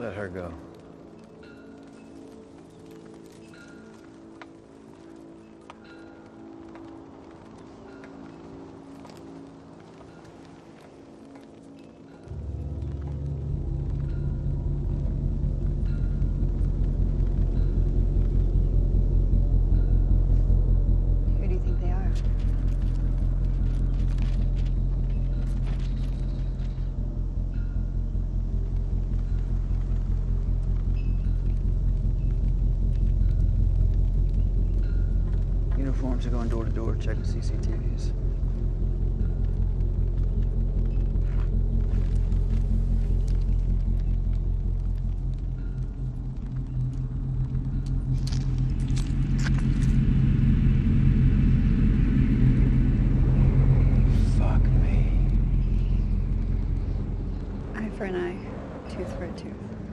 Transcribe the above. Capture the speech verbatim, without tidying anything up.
Let her go. Who do you think they are? Uniforms are going door to door, checking C C T Vs. Fuck me. Eye for an eye, tooth for a tooth.